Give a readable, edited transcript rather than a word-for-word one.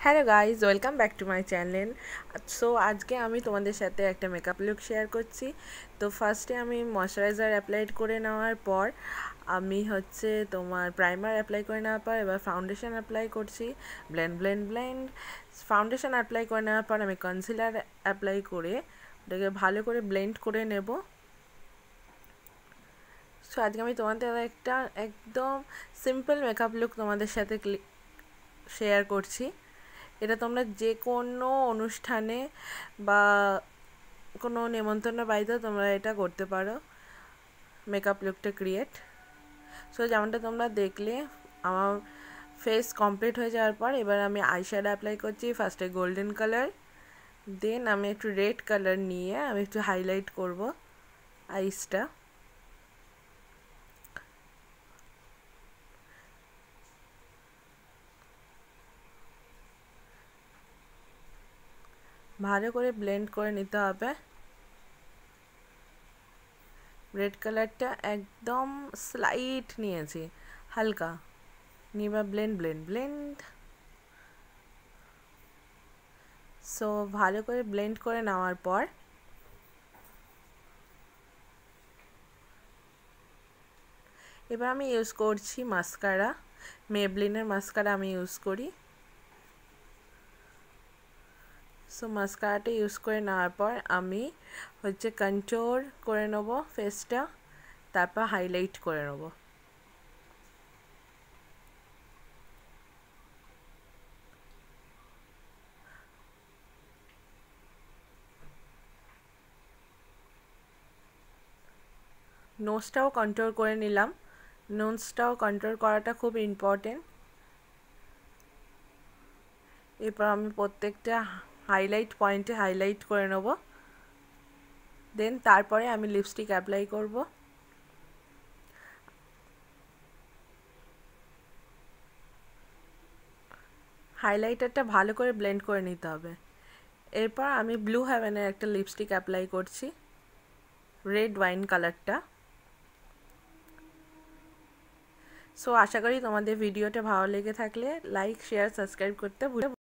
Hello guys, welcome back to my channel. So আজকে আমি তোমাদের সাথে একটা মেকআপ লুক শেয়ার করছি। তো ফার্স্টে আমি ময়শ্চারাইজার অ্যাপ্লাই করে নেওয়ার পর আমি তোমার প্রাইমার অ্যাপ্লাই করে নেওয়ার পর এবার ফাউন্ডেশন অ্যাপ্লাই করছি। ব্লেন্ড ফাউন্ডেশন অ্যাপ্লাই করে নেওয়ার পর আমি কনসিলার অ্যাপ্লাই করে ওটাকে ভালো করে ব্লেন্ড করে নেব। সো আজকে আমি তোমাদের একটা একদম সিম্পল মেকআপ লুক তোমাদের সাথে শেয়ার করছি। এটা তোমরা যে কোনো অনুষ্ঠানে বা কোনো নেমন্তন্ন বাড়িতেও তোমরা এটা করতে পারো, মেকআপ লুকটা ক্রিয়েট। সো যেমনটা তোমরা দেখলে আমার ফেস কমপ্লিট হয়ে যাওয়ার পর এবার আমি আইশ্যাডো অ্যাপ্লাই করছি। ফার্স্টে গোল্ডেন কালার, দেন আমি একটু রেড কালার নিয়ে আমি একটু হাইলাইট করব আইসটা। ভালো করে ব্লেন্ড করে নিতে হবে। রেড কালারটা একদম স্লাইট নিয়েছি, হালকা নিবা। ব্লেন্ড। সো ভালো করে ব্লেন্ড করে নেওয়ার পর এবার আমি ইউজ করছি মাস্কারা। মেবলিনের মাস্কারা আমি ইউজ করি। সো মাস্কারাটা ইউজ করে নেওয়ার পর আমি কন্ট্রোল করে নেব ফেসটা, তারপর হাইলাইট করে নেব। নোজটাও কন্ট্রোল করে নিলাম। নোজটাও কন্ট্রোল করাটা খুব ইম্পর্টেন্ট। এরপর আমি প্রত্যেকটা হাইলাইট পয়েন্টে হাইলাইট করে নেব। দেন তারপরে আমি লিপস্টিক অ্যাপ্লাই করব। হাইলাইটারটা ভালো করে ব্লেন্ড করে নিতে হবে। এরপর আমি ব্লু হেভেনের একটা লিপস্টিক অ্যাপ্লাই করছি, রেড ওয়াইন কালারটা। সো আশা করি তোমাদের ভিডিওটা ভালো লেগে থাকলে লাইক, শেয়ার, সাবস্ক্রাইব করতে ভুলে